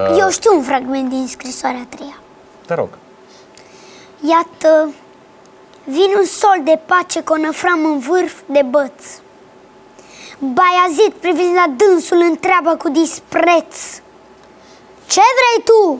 Eu știu un fragment din scrisoarea a treia. Te rog. Iată, vin un sol de pace cu o năfram în vârf de băț. Baiazid, privind la dânsul, întreabă cu dispreț: ce vrei tu?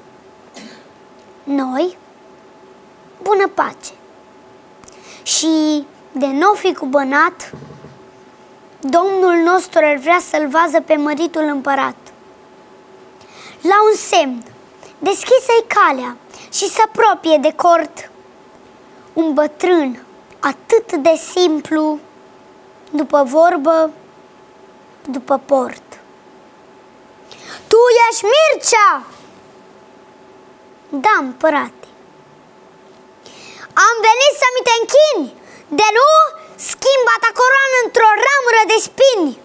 Noi, bună pace. Și de nou fi cubănat, Domnul nostru ar vrea să-l vază pe măritul împărat. La un semn, deschise-i calea și se apropie de cort un bătrân atât de simplu, după vorbă, după port. Tu ești Mircea? Da, împărate. Am venit să mi te închini, de nu schimba ta coroană într-o ramură de spini.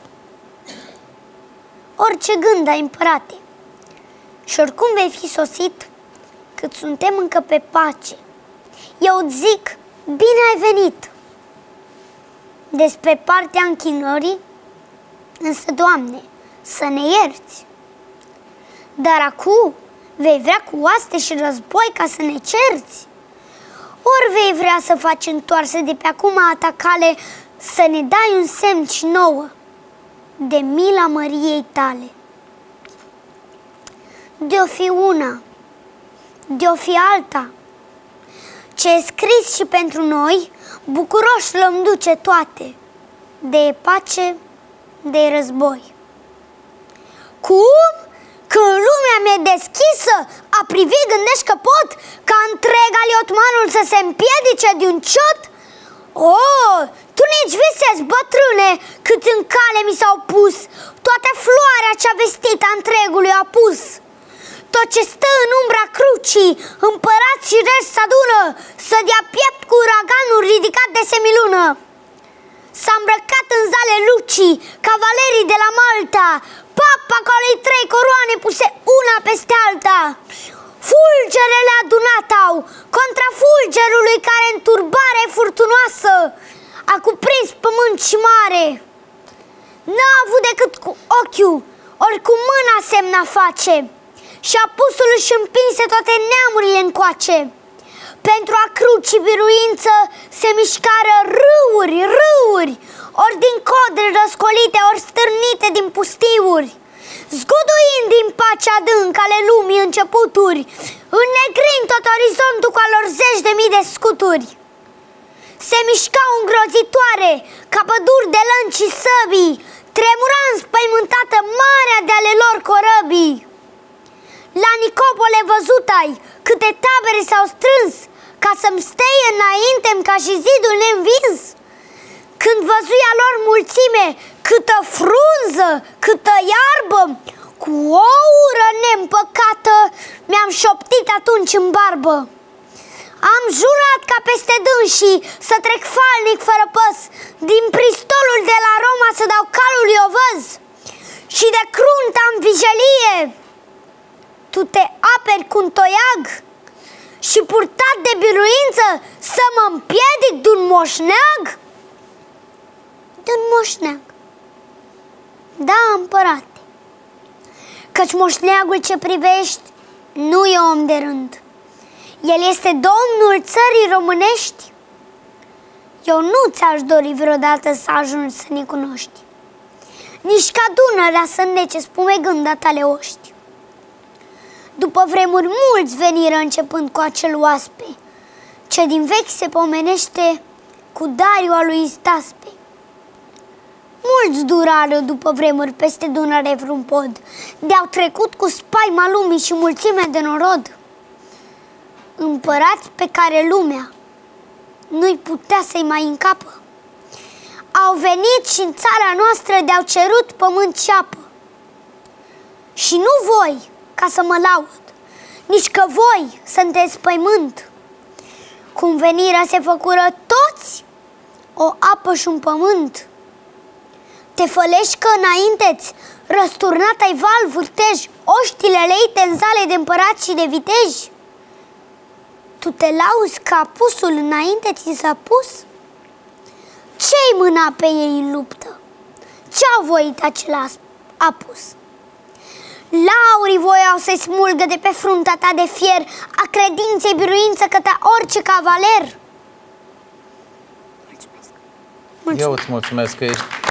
Orice gând ai, împărate, și oricum vei fi sosit, cât suntem încă pe pace, eu îți zic, bine ai venit. Despre partea închinării, însă, Doamne, să ne ierți. Dar acum vei vrea cu oaste și război ca să ne cerți? Ori vei vrea să faci întoarse de pe acum a ta cale, să ne dai un semn și nouă de mila Măriei tale? De-o fi una, de-o fi alta, ce e scris și pentru noi, bucuroși l-om duce toate, de e pace, de e război. Cum? Când lumea mi-e deschisă, a privi gândești că pot ca întreg aliotmanul să se împiedice de un ciot? Oh, tu nici visezi, bătrâne, cât în cale mi s-au pus, toată floarea cea vestită a întregului a pus. Tot ce stă în umbra crucii, împărați și regi s-adună, să dea piept cu uraganul ridicat de semilună. S-a îmbrăcat în zale lucii, cavalerii de la Malta, papa cu alei 3 coroane puse una peste alta. Fulgerele adunat au contra fulgerului care în turbare furtunoasă a cuprins pământ și mare. N-a avut decât cu ochiul, ori cu mâna semna face, și apusul își împinse toate neamurile încoace. Pentru a crucii biruință se mișcară râuri, râuri, ori din codri răscolite, ori stârnite din pustiuri, zguduind din pacea adâncă ale lumii începuturi, înnegrind tot orizontul cu alor 10.000 de scuturi. Se mișcau îngrozitoare, ca păduri de lănci și săbii, tremura înspăimântată marea de ale lor corăbii. La Nicopole văzut ai câte tabere s-au strâns, ca să-mi steie înainte ca și zidul neînvins? Când văzui a lor mulțime, câtă frunză, câtă iarbă, cu o ură neîmpăcată mi-am șoptit atunci în barbă. Am jurat ca peste dânsii să trec falnic fără păs, din pristolul de la Roma să dau calului ovăz. Și de crunt am vijelie, tu te aperi cu un toiag? Și purtat de biruință să mă împiedic de-un moșneag? De-un moșneag. Da, împărate, căci moșneagul ce privești nu e om de rând. El este domnul țării românești. Eu nu ți-aș dori vreodată să ajungi să ne cunoști, nici ca Dunărea să înnece spumegând a tale oști. După vremuri mulți veniră începând cu acel oaspe, ce din vechi se pomenește cu Dariu al lui Istaspe. Mulți durară după vremuri peste Dunăre vreun pod, de-au trecut cu spaima lumii și mulțime de norod. Împărați pe care lumea nu-i putea să-i mai încapă, au venit și în țara noastră de-au cerut pământ și apă. Și nu voi ca să mă laud, nici că voi sunteți pământ. Cum venirea se făcură toți o apă și un pământ. Te fălești că înainte-ți răsturnat ai val vârtej, oștile leite în zale de împărați și de viteji? Tu te lauzi că apusul înainte ți s-a pus? Ce-i mâna pe ei în luptă? Ce-au voit acela apus? Laurii voiau să-i smulgă de pe fruntea ta de fier a credinței biruință către orice cavaler. Mulțumesc. Eu îți mulțumesc că ești